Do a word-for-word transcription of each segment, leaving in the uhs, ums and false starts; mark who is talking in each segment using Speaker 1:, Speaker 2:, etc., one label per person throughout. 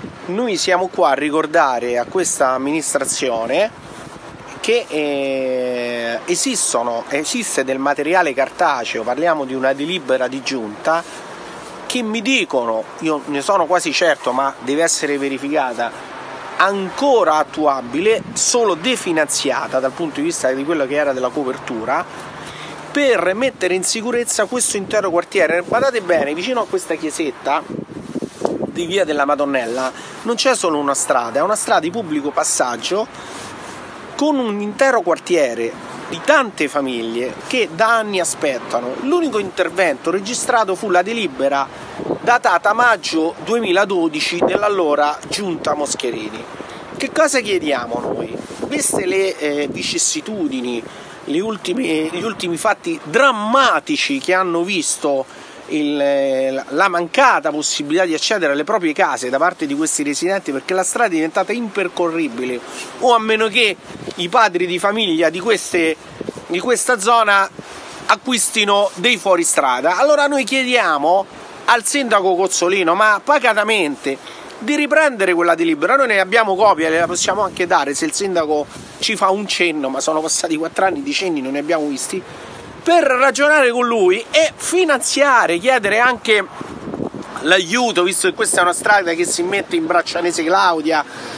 Speaker 1: noi siamo qua a ricordare a questa amministrazione che eh, esistono, esiste del materiale cartaceo, parliamo di una delibera di giunta, che mi dicono, io ne sono quasi certo ma deve essere verificata, ancora attuabile, solo definanziata dal punto di vista di quello che era della copertura, per mettere in sicurezza questo intero quartiere. Guardate bene, vicino a questa chiesetta di via della Madonnella non c'è solo una strada, è una strada di pubblico passaggio con un intero quartiere di tante famiglie che da anni aspettano. L'unico intervento registrato fu la delibera datata maggio duemiladodici dell'allora giunta Moscherini. Che cosa chiediamo noi? Viste le eh, vicissitudini, le ultime, gli ultimi fatti drammatici che hanno visto il, la mancata possibilità di accedere alle proprie case da parte di questi residenti, perché la strada è diventata impercorribile, o a meno che i padri di famiglia di, queste, di questa zona acquistino dei fuoristrada. Allora noi chiediamo al sindaco Cozzolino, ma pacatamente, di riprendere quella delibera. Noi ne abbiamo copia, le la possiamo anche dare se il sindaco ci fa un cenno, ma sono passati quattro anni, di cenni non ne abbiamo visti, per ragionare con lui e finanziare, chiedere anche l'aiuto, visto che questa è una strada che si mette in Braccianese Claudia,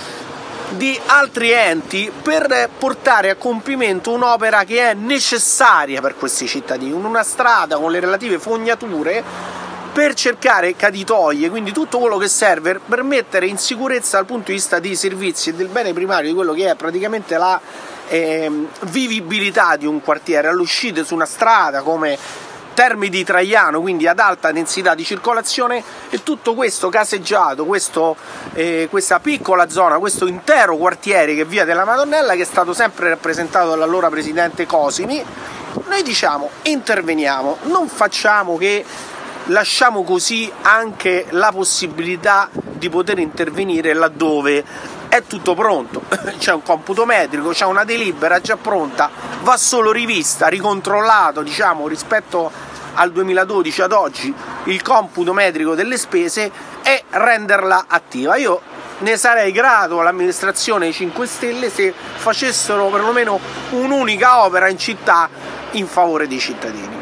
Speaker 1: di altri enti, per portare a compimento un'opera che è necessaria per questi cittadini, una strada con le relative fognature per cercare caditoie, quindi tutto quello che serve per mettere in sicurezza dal punto di vista dei servizi e del bene primario di quello che è praticamente la eh, vivibilità di un quartiere. All'uscita su una strada come Termini di Traiano, quindi ad alta densità di circolazione, e tutto questo caseggiato, questo, eh, questa piccola zona, questo intero quartiere che è via della Madonnella, che è stato sempre rappresentato dall'allora presidente Cosimi. Noi diciamo interveniamo, non facciamo che lasciamo così anche la possibilità di poter intervenire laddove è tutto pronto, c'è un computo metrico, c'è una delibera già pronta, va solo rivista, ricontrollato, diciamo, rispetto al duemiladodici ad oggi il computo metrico delle spese, e renderla attiva. Io ne sarei grato all'amministrazione cinque Stelle se facessero perlomeno un'unica opera in città in favore dei cittadini.